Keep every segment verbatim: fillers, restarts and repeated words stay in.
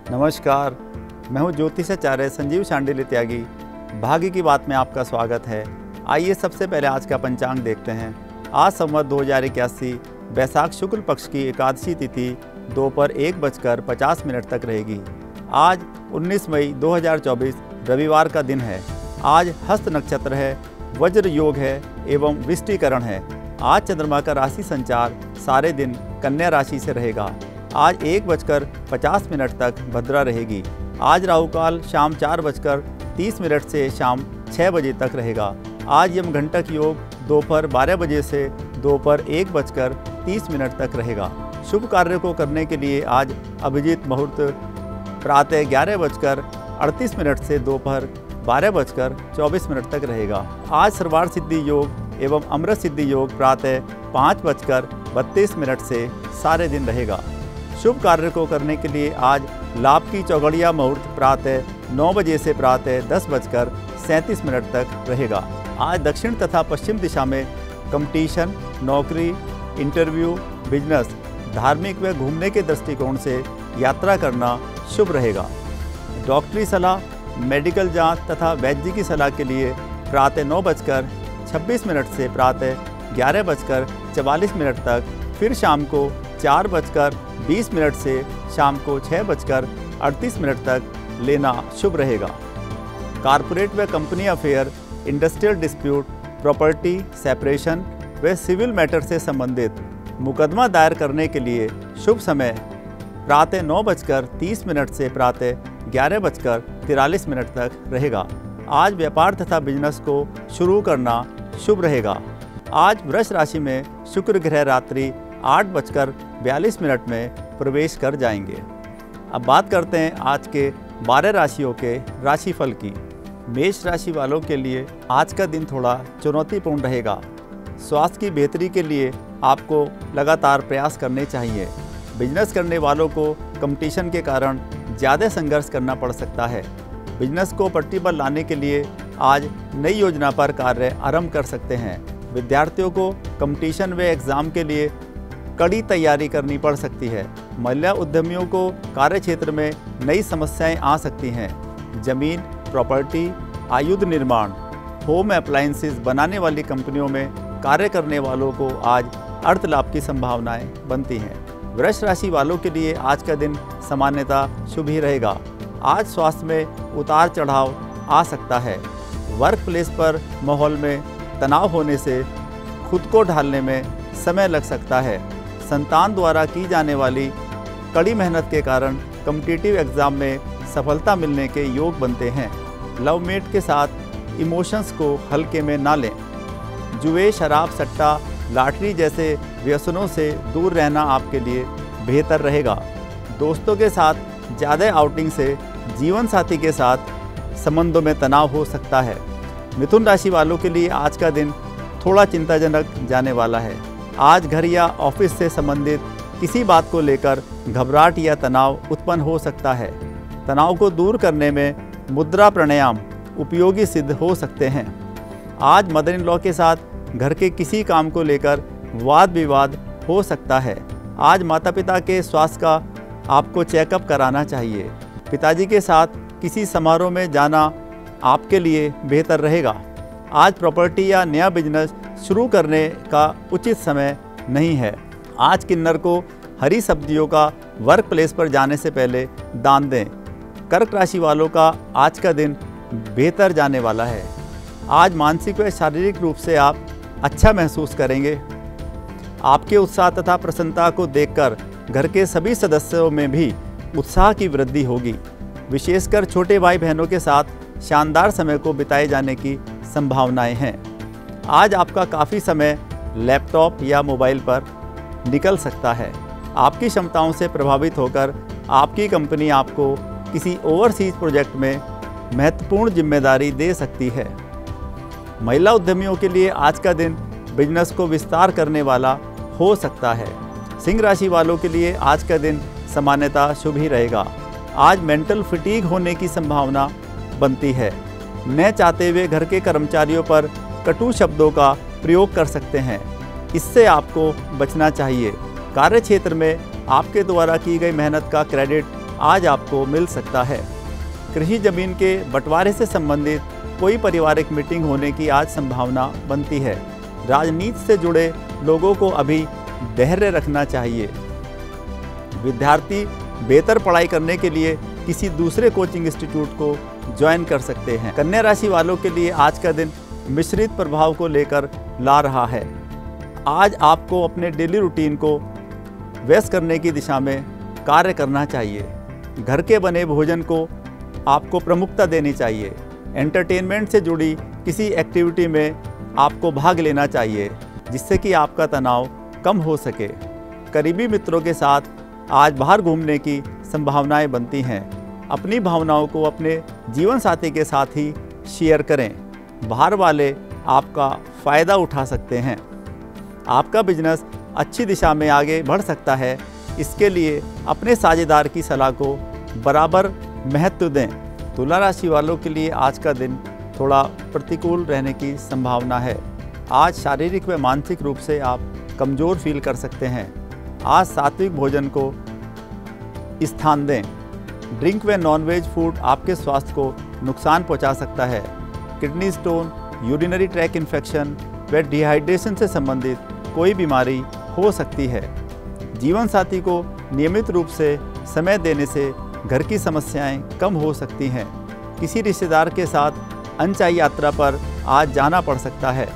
नमस्कार, मैं हूं ज्योतिषाचार्य संजीव शांडिल्य त्यागी। भाग्य की बात में आपका स्वागत है। आइए सबसे पहले आज का पंचांग देखते हैं। आज संवत दो हज़ार इक्यासी बैसाख शुक्ल पक्ष की एकादशी तिथि दोपहर एक बजकर पचास मिनट तक रहेगी। आज उन्नीस मई दो हज़ार चौबीस रविवार का दिन है। आज हस्त नक्षत्र है, वज्र योग है एवं विष्टिकरण है। आज चंद्रमा का राशि संचार सारे दिन कन्या राशि से रहेगा। आज एक बजकर पचास मिनट तक भद्रा रहेगी। आज राहु काल शाम चार बजकर तीस मिनट से शाम छः बजे तक रहेगा। आज यम घंटक योग दोपहर बारह बजे से दोपहर एक बजकर तीस मिनट तक रहेगा। शुभ कार्य को करने के लिए आज अभिजीत मुहूर्त प्रातः ग्यारह बजकर अड़तीस मिनट से दोपहर बारह बजकर चौबीस मिनट तक रहेगा। आज सर्वार्थ सिद्धि योग एवं अमृत सिद्धि योग प्रातः पाँच बजकर बत्तीस मिनट से सारे दिन रहेगा। शुभ कार्य को करने के लिए आज लाभ की चौगड़िया मुहूर्त प्रातः नौ बजे से प्रातः दस बजकर सैंतीस मिनट तक रहेगा। आज दक्षिण तथा पश्चिम दिशा में कंपटीशन, नौकरी, इंटरव्यू, बिजनेस, धार्मिक व घूमने के दृष्टिकोण से यात्रा करना शुभ रहेगा। डॉक्टरी सलाह, मेडिकल जांच तथा वैद्य की सलाह के लिए प्रातः नौ बजकर छब्बीस मिनट से प्रातः ग्यारह बजकर चवालीस मिनट तक, फिर शाम को चार बजकर बीस मिनट से शाम को छः बजकर अड़तीस मिनट तक लेना शुभ रहेगा। कारपोरेट व company affair, industrial dispute, property separation व सिविल मैटर से संबंधित मुकदमा दायर करने के लिए शुभ समय प्रातः नौ बजकर तीस मिनट से प्रातः ग्यारह बजकर तिरालीस मिनट तक रहेगा। आज व्यापार तथा बिजनेस को शुरू करना शुभ रहेगा। आज वृष राशि में शुक्र ग्रह रात्रि आठ बजकर बयालीस मिनट में प्रवेश कर जाएंगे। अब बात करते हैं आज के बारह राशियों के राशिफल की। मेष राशि वालों के लिए आज का दिन थोड़ा चुनौतीपूर्ण रहेगा। स्वास्थ्य की बेहतरी के लिए आपको लगातार प्रयास करने चाहिए। बिजनेस करने वालों को कंपटीशन के कारण ज़्यादा संघर्ष करना पड़ सकता है। बिजनेस को पटरी पर लाने के लिए आज नई योजना पर कार्य आरंभ कर सकते हैं। विद्यार्थियों को कंपटीशन व एग्ज़ाम के लिए कड़ी तैयारी करनी पड़ सकती है। महिला उद्यमियों को कार्य क्षेत्र में नई समस्याएं आ सकती हैं। जमीन, प्रॉपर्टी, आयुध निर्माण, होम अप्लायंसेस बनाने वाली कंपनियों में कार्य करने वालों को आज अर्थ लाभ की संभावनाएं बनती हैं। वृष राशि वालों के लिए आज का दिन सामान्यतः शुभ ही रहेगा। आज स्वास्थ्य में उतार चढ़ाव आ सकता है। वर्क प्लेस पर माहौल में तनाव होने से खुद को ढालने में समय लग सकता है। संतान द्वारा की जाने वाली कड़ी मेहनत के कारण कॉम्पिटिटिव एग्ज़ाम में सफलता मिलने के योग बनते हैं। लवमेट के साथ इमोशंस को हल्के में ना लें। जुए, शराब, सट्टा, लॉटरी जैसे व्यसनों से दूर रहना आपके लिए बेहतर रहेगा। दोस्तों के साथ ज़्यादा आउटिंग से जीवन साथी के साथ संबंधों में तनाव हो सकता है। मिथुन राशि वालों के लिए आज का दिन थोड़ा चिंताजनक जाने वाला है। आज घर या ऑफिस से संबंधित किसी बात को लेकर घबराहट या तनाव उत्पन्न हो सकता है। तनाव को दूर करने में मुद्रा प्राणायाम उपयोगी सिद्ध हो सकते हैं। आज मदर इन लॉ के साथ घर के किसी काम को लेकर वाद विवाद हो सकता है। आज माता पिता के स्वास्थ्य का आपको चेकअप कराना चाहिए। पिताजी के साथ किसी समारोह में जाना आपके लिए बेहतर रहेगा। आज प्रॉपर्टी या नया बिजनेस शुरू करने का उचित समय नहीं है। आज किन्नर को हरी सब्जियों का वर्क प्लेस पर जाने से पहले दान दें। कर्क राशि वालों का आज का दिन बेहतर जाने वाला है। आज मानसिक व शारीरिक रूप से आप अच्छा महसूस करेंगे। आपके उत्साह तथा प्रसन्नता को देखकर घर के सभी सदस्यों में भी उत्साह की वृद्धि होगी। विशेषकर छोटे भाई बहनों के साथ शानदार समय को बिताए जाने की संभावनाएं हैं। आज आपका काफ़ी समय लैपटॉप या मोबाइल पर निकल सकता है। आपकी क्षमताओं से प्रभावित होकर आपकी कंपनी आपको किसी ओवरसीज प्रोजेक्ट में महत्वपूर्ण जिम्मेदारी दे सकती है। महिला उद्यमियों के लिए आज का दिन बिजनेस को विस्तार करने वाला हो सकता है। सिंह राशि वालों के लिए आज का दिन सामान्यतः शुभ ही रहेगा। आज मेंटल फटीग होने की संभावना बनती है। न चाहते हुए घर के कर्मचारियों पर कटु शब्दों का प्रयोग कर सकते हैं। इससे आपको बचना चाहिए। कार्य क्षेत्र में आपके द्वारा की गई मेहनत का क्रेडिट आज आपको मिल सकता है। कृषि जमीन के बंटवारे से संबंधित कोई पारिवारिक मीटिंग होने की आज संभावना बनती है। राजनीति से जुड़े लोगों को अभी धैर्य रखना चाहिए। विद्यार्थी बेहतर पढ़ाई करने के लिए किसी दूसरे कोचिंग इंस्टीट्यूट को ज्वाइन कर सकते हैं। कन्या राशि वालों के लिए आज का दिन मिश्रित प्रभाव को लेकर ला रहा है। आज आपको अपने डेली रूटीन को व्यस्त करने की दिशा में कार्य करना चाहिए। घर के बने भोजन को आपको प्रमुखता देनी चाहिए। एंटरटेनमेंट से जुड़ी किसी एक्टिविटी में आपको भाग लेना चाहिए, जिससे कि आपका तनाव कम हो सके। करीबी मित्रों के साथ आज बाहर घूमने की संभावनाएं बनती हैं। अपनी भावनाओं को अपने जीवन साथी के साथ ही शेयर करें। बाहर वाले आपका फ़ायदा उठा सकते हैं। आपका बिजनेस अच्छी दिशा में आगे बढ़ सकता है। इसके लिए अपने साझेदार की सलाह को बराबर महत्व दें। तुला राशि वालों के लिए आज का दिन थोड़ा प्रतिकूल रहने की संभावना है। आज शारीरिक व मानसिक रूप से आप कमज़ोर फील कर सकते हैं। आज सात्विक भोजन को स्थान दें। ड्रिंक व नॉनवेज फूड आपके स्वास्थ्य को नुकसान पहुंचा सकता है। Kidney stone, urinary tract infection व डिहाइड्रेशन से संबंधित कोई बीमारी हो सकती है। जीवन साथी को नियमित रूप से समय देने से घर की समस्याएं कम हो सकती हैं। किसी रिश्तेदार के साथ अनचाही यात्रा पर आज जाना पड़ सकता है।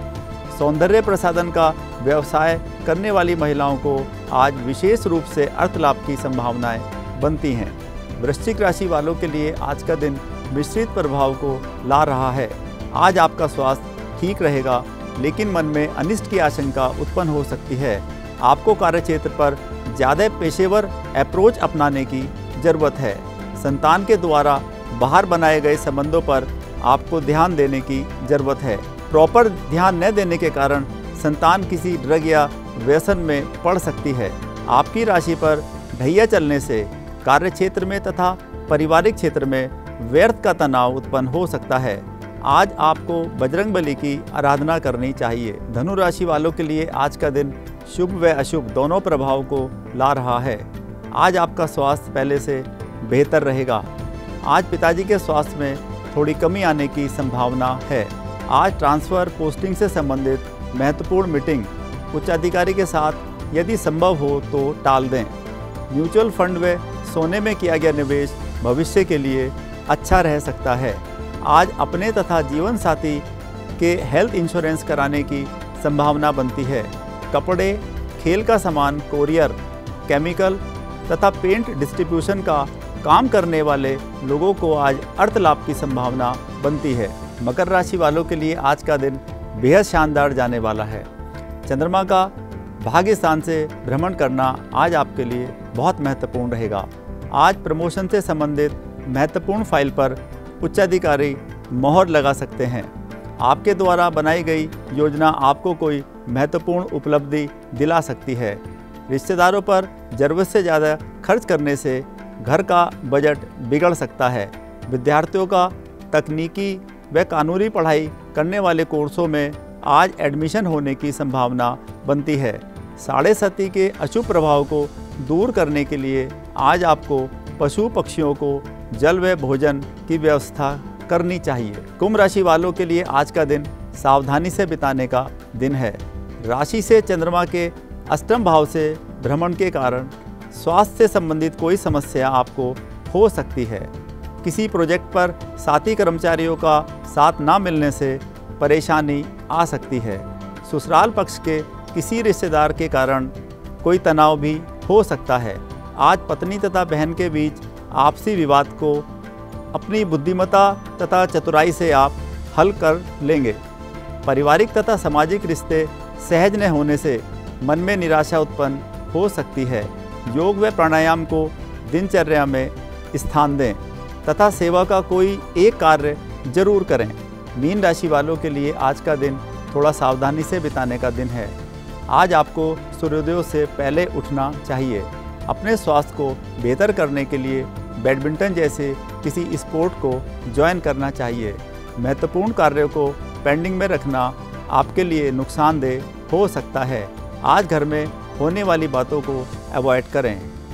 सौंदर्य प्रसाधन का व्यवसाय करने वाली महिलाओं को आज विशेष रूप से अर्थ लाभ की संभावनाएं बनती हैं। वृश्चिक राशि वालों के लिए आज का दिन मिश्रित प्रभाव को ला रहा है। आज आपका स्वास्थ्य ठीक रहेगा, लेकिन मन में अनिष्ट की आशंका उत्पन्न हो सकती है। आपको कार्यक्षेत्र पर ज़्यादा पेशेवर अप्रोच अपनाने की ज़रूरत है। संतान के द्वारा बाहर बनाए गए संबंधों पर आपको ध्यान देने की ज़रूरत है। प्रॉपर ध्यान न देने के कारण संतान किसी ड्रग या व्यसन में पड़ सकती है। आपकी राशि पर ढैया चलने से कार्यक्षेत्र में तथा पारिवारिक क्षेत्र में व्यर्थ का तनाव उत्पन्न हो सकता है। आज आपको बजरंगबली की आराधना करनी चाहिए। धनु राशि वालों के लिए आज का दिन शुभ व अशुभ दोनों प्रभाव को ला रहा है। आज आपका स्वास्थ्य पहले से बेहतर रहेगा। आज पिताजी के स्वास्थ्य में थोड़ी कमी आने की संभावना है। आज ट्रांसफ़र पोस्टिंग से संबंधित महत्वपूर्ण मीटिंग उच्चाधिकारी के साथ यदि संभव हो तो टाल दें। म्यूचुअल फंड व सोने में किया गया निवेश भविष्य के लिए अच्छा रह सकता है। आज अपने तथा जीवन साथी के हेल्थ इंश्योरेंस कराने की संभावना बनती है। कपड़े, खेल का सामान, कोरियर, केमिकल तथा पेंट डिस्ट्रीब्यूशन का काम करने वाले लोगों को आज अर्थ लाभ की संभावना बनती है। मकर राशि वालों के लिए आज का दिन बेहद शानदार जाने वाला है। चंद्रमा का भाग्य स्थान से भ्रमण करना आज आपके लिए बहुत महत्वपूर्ण रहेगा। आज प्रमोशन से संबंधित महत्वपूर्ण फाइल पर उच्चाधिकारी मोहर लगा सकते हैं। आपके द्वारा बनाई गई योजना आपको कोई महत्वपूर्ण उपलब्धि दिला सकती है। रिश्तेदारों पर ज़रूरत से ज़्यादा खर्च करने से घर का बजट बिगड़ सकता है। विद्यार्थियों का तकनीकी व कानूनी पढ़ाई करने वाले कोर्सों में आज एडमिशन होने की संभावना बनती है। साढ़े सती के अशुभ प्रभाव को दूर करने के लिए आज आपको पशु पक्षियों को जल व भोजन की व्यवस्था करनी चाहिए। कुंभ राशि वालों के लिए आज का दिन सावधानी से बिताने का दिन है। राशि से चंद्रमा के अष्टम भाव से भ्रमण के कारण स्वास्थ्य से संबंधित कोई समस्या आपको हो सकती है। किसी प्रोजेक्ट पर साथी कर्मचारियों का साथ ना मिलने से परेशानी आ सकती है। ससुराल पक्ष के किसी रिश्तेदार के कारण कोई तनाव भी हो सकता है। आज पत्नी तथा बहन के बीच आपसी विवाद को अपनी बुद्धिमत्ता तथा चतुराई से आप हल कर लेंगे। पारिवारिक तथा सामाजिक रिश्ते सहज न होने से मन में निराशा उत्पन्न हो सकती है। योग व प्राणायाम को दिनचर्या में स्थान दें तथा सेवा का कोई एक कार्य जरूर करें। मीन राशि वालों के लिए आज का दिन थोड़ा सावधानी से बिताने का दिन है। आज आपको सूर्योदय से पहले उठना चाहिए। अपने स्वास्थ्य को बेहतर करने के लिए बैडमिंटन जैसे किसी स्पोर्ट को ज्वाइन करना चाहिए। महत्वपूर्ण कार्यों को पेंडिंग में रखना आपके लिए नुकसानदेह हो सकता है। आज घर में होने वाली बातों को अवॉइड करें।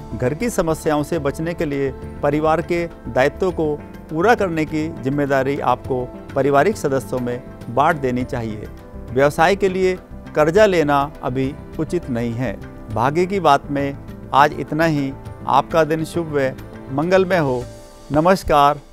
घर की समस्याओं से बचने के लिए परिवार के दायित्वों को पूरा करने की जिम्मेदारी आपको पारिवारिक सदस्यों में बांट देनी चाहिए। व्यवसाय के लिए कर्जा लेना अभी उचित नहीं है। भाग्य की बात में आज इतना ही। आपका दिन शुभ व मंगलमय हो। नमस्कार।